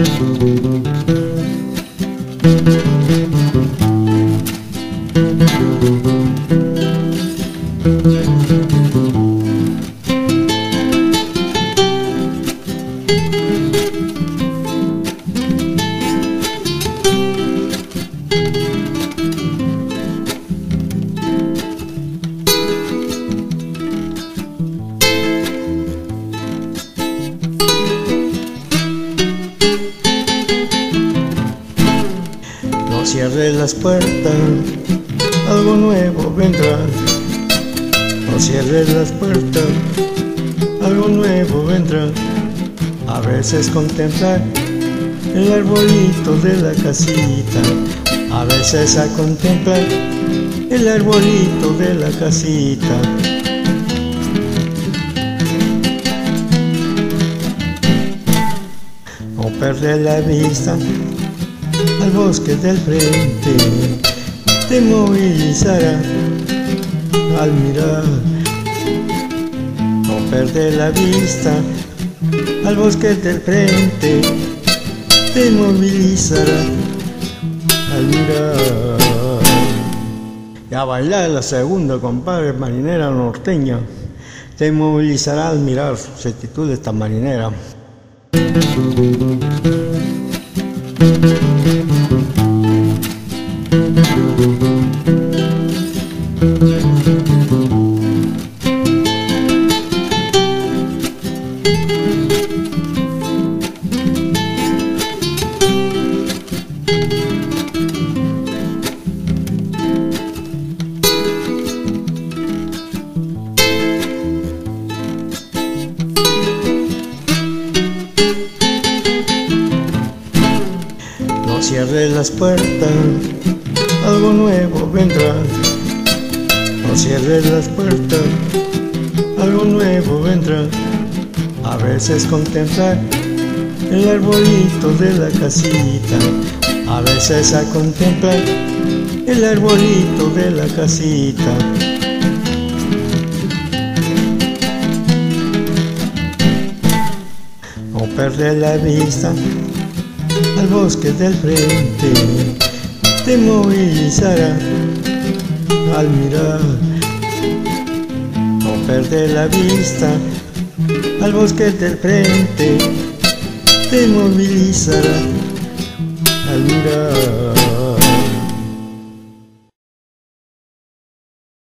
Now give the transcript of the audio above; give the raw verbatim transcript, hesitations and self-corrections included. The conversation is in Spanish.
No cierres las puertas, algo nuevo vendrá. No cierres las puertas, algo nuevo vendrá. A veces contemplar el arbolito de la casita, a veces a contemplar el arbolito de la casita. No perder la vista al bosque del frente, te movilizará al mirar. No perder la vista al bosque del frente, te movilizará al mirar. Y a bailar la segunda, compadre, marinera norteña, te movilizará al mirar. Se titula esta marinera. No cierres las puertas, algo nuevo vendrá. No cierres las puertas, algo nuevo vendrá. A veces contemplar el arbolito de la casita, a veces a contemplar el arbolito de la casita. No perder la vista al bosque del frente, te movilizará al mirar. No perder la vista al bosque del frente, te movilizará al mirar.